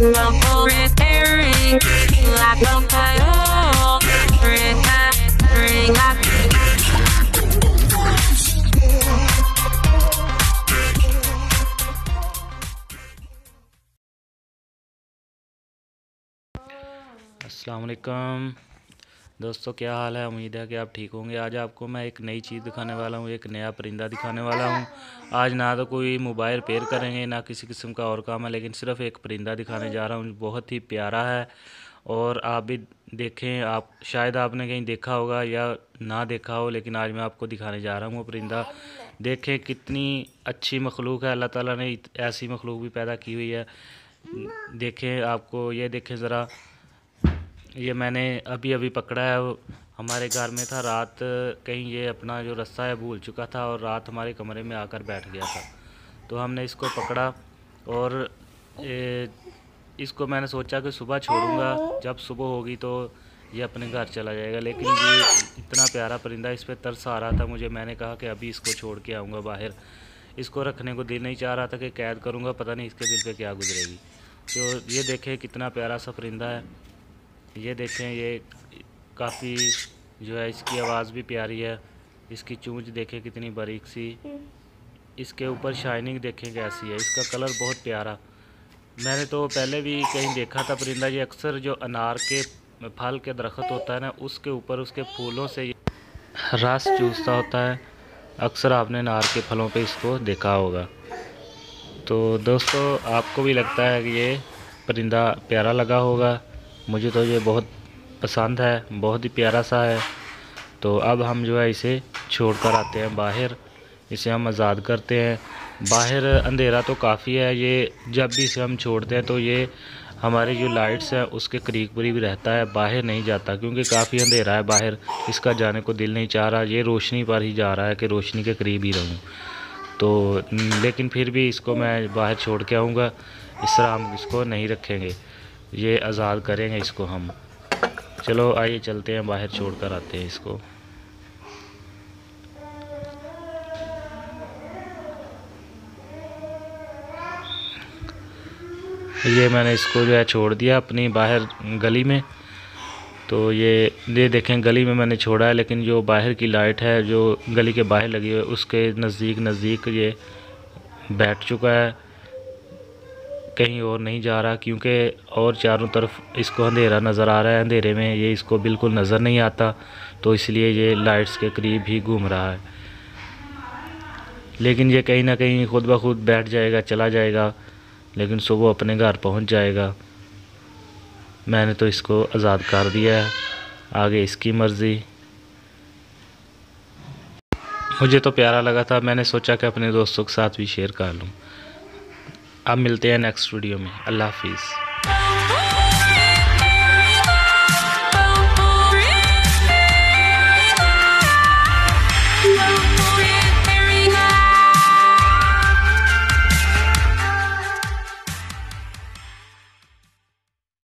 love for repairing like a fire. Bring up. अस्सलाम वालेकुम दोस्तों, क्या हाल है। उम्मीद है कि आप ठीक होंगे। आज आपको मैं एक नई चीज़ दिखाने वाला हूँ, एक नया परिंदा दिखाने वाला हूँ। आज ना तो कोई मोबाइल रिपेयर करेंगे, ना किसी किस्म का और काम है, लेकिन सिर्फ एक परिंदा दिखाने जा रहा हूँ। बहुत ही प्यारा है और आप भी देखें। आप शायद आपने कहीं देखा होगा या ना देखा हो, लेकिन आज मैं आपको दिखाने जा रहा हूँ वो परिंदा। देखें कितनी अच्छी मखलूक है। अल्लाह ताला ने ऐसी मखलूक भी पैदा की हुई है। देखें, आपको ये देखें ज़रा, ये मैंने अभी अभी पकड़ा है। वो हमारे घर में था, रात कहीं ये अपना जो रास्ता है भूल चुका था और रात हमारे कमरे में आकर बैठ गया था। तो हमने इसको पकड़ा और इसको मैंने सोचा कि सुबह छोड़ूंगा, जब सुबह होगी तो ये अपने घर चला जाएगा। लेकिन ये इतना प्यारा परिंदा, इस पर तरस आ रहा था मुझे। मैंने कहा कि अभी इसको छोड़ के आऊँगा बाहर। इसको रखने को दिल नहीं चाह रहा था कि कैद करूँगा, पता नहीं इसके दिल पे क्या गुजरेगी। तो ये देखें कितना प्यारा सा परिंदा है। ये देखें, ये काफ़ी जो है, इसकी आवाज़ भी प्यारी है। इसकी चोंच देखें कितनी बारीक सी। इसके ऊपर शाइनिंग देखें कैसी है। इसका कलर बहुत प्यारा। मैंने तो पहले भी कहीं देखा था परिंदा। ये अक्सर जो अनार के फल के दरख्त होता है ना, उसके ऊपर उसके फूलों से रस चूसता होता है। अक्सर आपने अनार के फलों पे इसको देखा होगा। तो दोस्तों, आपको भी लगता है कि ये परिंदा प्यारा लगा होगा। मुझे तो ये बहुत पसंद है, बहुत ही प्यारा सा है। तो अब हम जो है इसे छोड़ कर आते हैं बाहर। इसे हम आज़ाद करते हैं। बाहर अंधेरा तो काफ़ी है। ये जब भी इसे हम छोड़ते हैं तो ये हमारी जो लाइट्स हैं उसके करीब करीब रहता है, बाहर नहीं जाता, क्योंकि काफ़ी अंधेरा है बाहर। इसका जाने को दिल नहीं चाह रहा। ये रोशनी पर ही जा रहा है कि रोशनी के करीब ही रहूँ। तो लेकिन फिर भी इसको मैं बाहर छोड़ के आऊँगा। इस तरह हम इसको नहीं रखेंगे, ये आज़ाद करेंगे इसको हम। चलो आइए चलते हैं, बाहर छोड़ कर आते हैं इसको। ये मैंने इसको जो है छोड़ दिया अपनी बाहर गली में। तो ये देखें, गली में मैंने छोड़ा है, लेकिन जो बाहर की लाइट है जो गली के बाहर लगी हुई है उसके नज़दीक ये बैठ चुका है, कहीं और नहीं जा रहा। क्योंकि और चारों तरफ इसको अंधेरा नज़र आ रहा है। अंधेरे में ये इसको बिल्कुल नज़र नहीं आता, तो इसलिए ये लाइट्स के करीब ही घूम रहा है। लेकिन ये कहीं ना कहीं खुद ब खुद बैठ जाएगा, चला जाएगा, लेकिन सुबह अपने घर पहुंच जाएगा। मैंने तो इसको आज़ाद कर दिया है, आगे इसकी मर्ज़ी। मुझे तो प्यारा लगा था, मैंने सोचा कि अपने दोस्तों के साथ भी शेयर कर लूँ। अब मिलते हैं नेक्स्ट वीडियो में। अल्लाह हाफिज़।